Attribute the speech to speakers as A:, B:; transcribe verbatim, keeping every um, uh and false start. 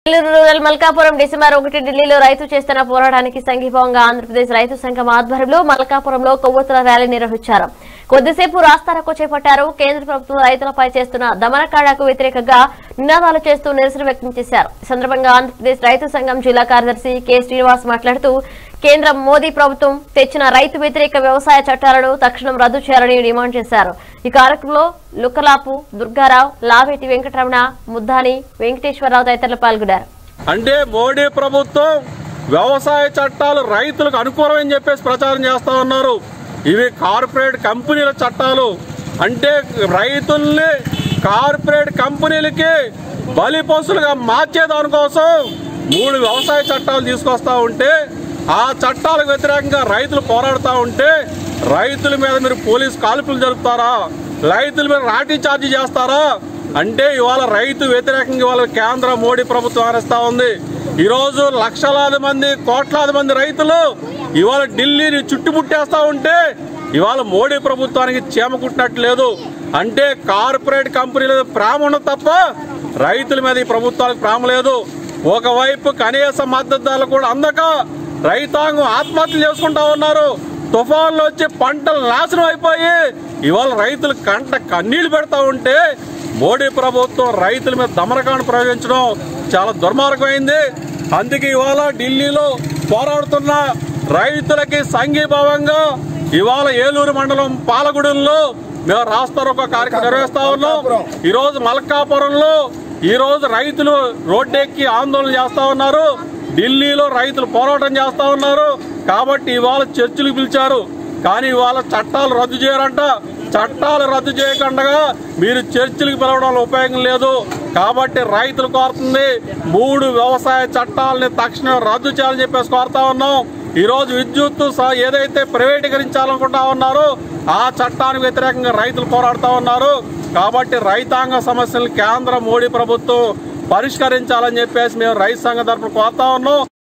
A: Rural Malkapuram December ఒకటి ఢిల్లీలో రైతు చేస్తున్న పోరాటానికి సంఘీభావంగా ఆంధ్రప్రదేశ్ రైతు సంఘం ఆధ్వర్యంలో మల్కాపురంలో కొవ్వొత్తుల ర్యాలీ నిర్వహించారు. కొద్దిసేపు రాస్తారోకో చేపట్టారు. కేంద్ర ప్రభుత్వం రైతులపై చేస్తున్న దమనకాండకు వ్యతిరేకంగా నినాదాలు చేస్తూ నిరసన వ్యక్తం చేశారు. ఈ సందర్భంగా ఆంధ్రప్రదేశ్ రైతు సంఘం జిల్లా కార్యదర్శి కె శ్రీనివాస్ మాట్లాడుతూ కేంద్ర మోదీ ప్రభుత్వం తెచ్చిన రైతు వ్యతిరేక వ్యవసాయ చట్టాలను తక్షణం రద్దు చేయాలని డిమాండ్ చేశారు. ఈ కార్యక్రమంలో లుక్కలాపు దుర్గారావు, లావేటి వెంకటరమణ, ముద్దాని వెంకటేశ్వరరావు తదితరులు పాల్గొన్నారు.
B: అంటే మోడీ ప్రభుత్వం వ్యవసాయ చట్టాలు రైతులకు అనుకూలమని చెప్పేసి ప్రచారం చేస్తా ఉన్నారు. ఇవి కార్పొరేట్ కంపెనీల చట్టాలు. అంటే రైతుల్ని కార్పొరేట్ కంపెనీలకి బలి పశువులుగా మార్చేదాని కోసం మూడు వ్యవసాయ చట్టాలు తీసుకొస్తా ఉంటే ఆ చట్టాలకు వ్యతిరేకంగా రైతులు పోరాడుతూ ఉంటే రైతుల మీద మీరు పోలీసు కాల్పులు జరుపుతారా, రైతుల మీద లాఠీ చార్జీ చేస్తారా? అంటే ఇవాళ రైతు వ్యతిరేకంగా ఇవాళ కేంద్ర మోడీ ప్రభుత్వం అరెస్తా ఉంది. ఈరోజు లక్షలాది మంది కోట్లాది మంది రైతులు ఇవాళ ఢిల్లీని చుట్టుముట్టేస్తా ఉంటే ఇవాళ మోడీ ప్రభుత్వానికి చీమ కుట్టినట్లేదు. అంటే కార్పొరేట్ కంపెనీల ప్రేమ ఉన్నది తప్ప రైతుల మీద ఈ ప్రభుత్వానికి ప్రేమ లేదు. ఒకవైపు కనీస మద్దతు ధరలు కూడా అందక రైతాంగం ఆత్మహత్యలు చేసుకుంటా ఉన్నారు. తుఫాన్లు వచ్చి పంటలు నాశనం అయిపోయి ఇవాళ రైతులు కంట కన్నీళ్లు పెడతా ఉంటే మోడీ ప్రభుత్వం రైతుల మీద దమనకాండ ప్రయోగించడం చాలా దుర్మార్గమైంది. అందుకే ఇవాళ ఢిల్లీలో పోరాడుతున్న రైతులకి సంఘీభావంగా ఇవాళ ఏలూరు మండలం పాలగూడెంలో మేము రాస్తారోకో కార్యక్రమం నిర్వహిస్తా ఉన్నాం. ఈ రోజు మల్కాపురంలో ఈ రోజు రైతులు రోడ్డెక్కి ఆందోళన చేస్తా ఉన్నారు. ఢిల్లీలో రైతులు పోరాటం చేస్తా ఉన్నారు. కాబట్టి ఇవాళ చర్చలు పిలిచారు. కానీ ఇవాళ చట్టాలు రద్దు చేయరంట. చట్టాలు రద్దు చేయకుండా మీరు చర్చలకు పిలవడంలో ఉపయోగం లేదు. కాబట్టి రైతులు కోరుతుంది మూడు వ్యవసాయ చట్టాలని తక్షణం రద్దు చేయాలని చెప్పేసి కోరుతా ఉన్నాం. ఈ రోజు విద్యుత్ ఏదైతే ప్రైవేటీకరించాలనుకుంటా ఉన్నారో ఆ చట్టానికి వ్యతిరేకంగా రైతులు పోరాడుతూ ఉన్నారు. కాబట్టి రైతాంగ సమస్యలు కేంద్ర మోడీ ప్రభుత్వం పరిష్కరించాలని చెప్పేసి మేము రైతు సంఘ తరఫున కోరుతా ఉన్నాం.